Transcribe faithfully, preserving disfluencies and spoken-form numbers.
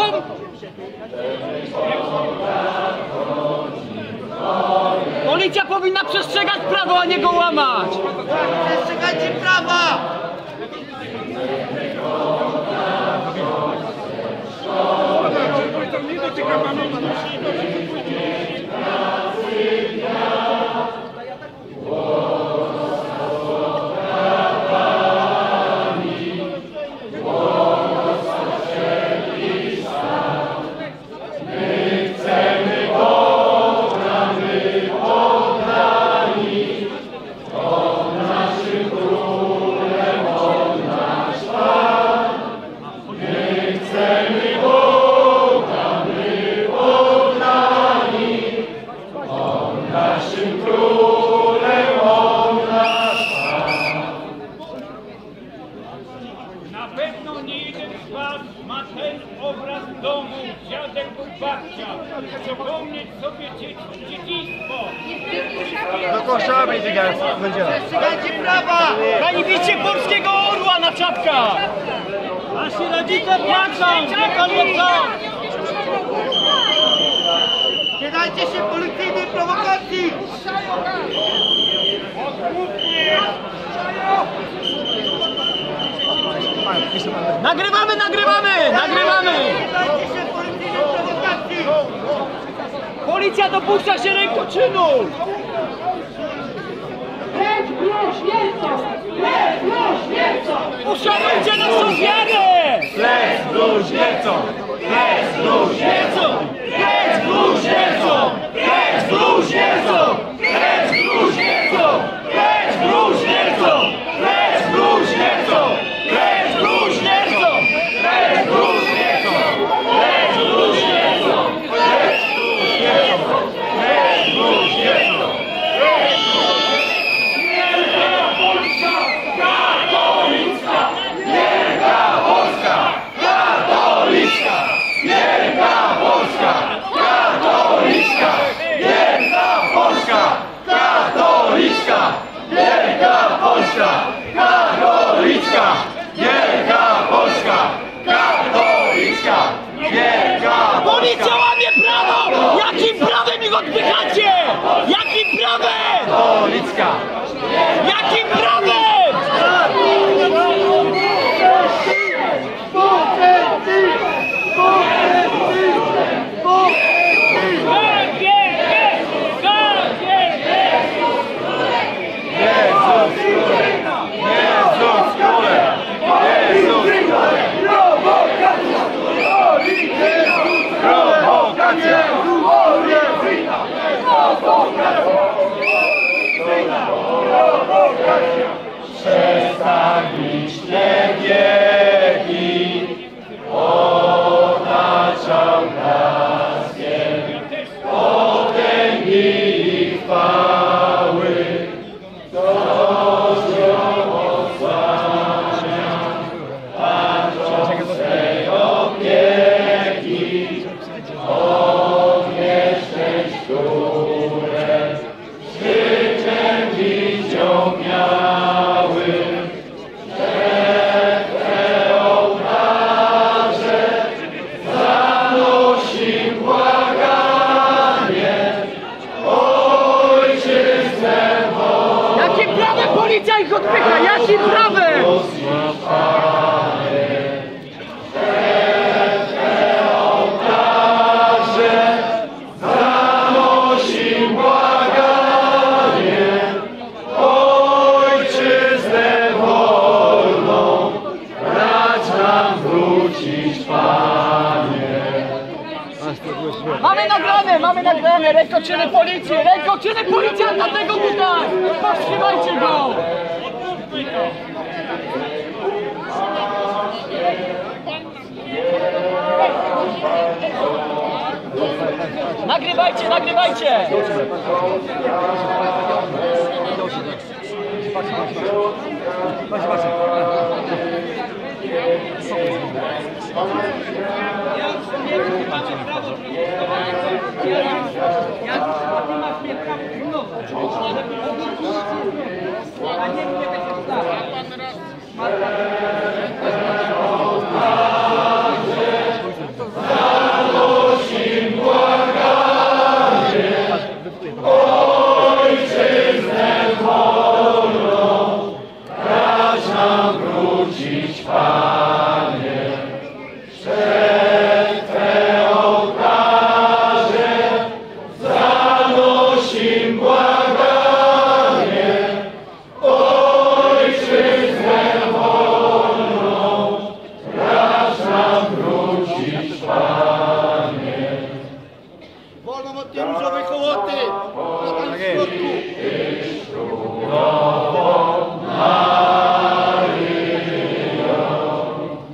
pom... Policja powinna przestrzegać prawa, a nie go łamać! Przestrzegajcie prawa! Nie dotyka panu. Przypomnieć sobie dzieciństwo. Do koszami będzie. Przestrzegajcie prawa! Hańbicie polskiego orła na czapkach! Nasi rodzice płaczą, gdziekolwiek są! Nie dajcie się policyjnej prowokacji! Nagrywamy, nagrywamy, nagrywamy! Nie dajcie się policyjnej prowokacji! Policja dopuszcza się rękoczynu! Leć bluźniercom! Leć bluźniercom! Uszanujcie naszą wiarę! Lec bluźniercom! Lec bluźniercom! Lec bluźniercom! Lec bluźniercom! Lec bluźniercom! Lec bluźniercom! Lec bluźniercom! Lec bluźniercom! Lec bluźniercom! Lec bluźniercom! Lec bluźniercom! Lec bluźniercom! Wielka Polska katolicka! Wielka Polska katolicka! Wielka Polska katolicka! Wielka Polska katolicka! Wielka Polska katolicka! Wielka Polska katolicka! Wielka Policja łamie prawo! Jakim prawem ich odpychacie? Jakim prawem? katolicka! Jakim prawem? Przestawić te wieki, otaczał blaskiem, potęgi i chwały, ktoś ją odsłania, patrzą swej opieki, od nieszczęść, które życzeń widział miały. Jakim prawem policja ich odpycha? Jakim prawem? Zanosi błaganie, ojczyznę wolną, racz nam wrócić, Panie. Mamy nagrane, mamy nagrane rękoczyny policji, rękoczyny policjanta tego tutaj! Powstrzymajcie go! Nagrywajcie, nagrywajcie! Za nam wrócić, Panie, przed Twe ołtarze zanosimy błaganie, Ojczyznę wolną, racz nam wrócić, Panie. Wolną od tej różowej hołoty! Na środku! Do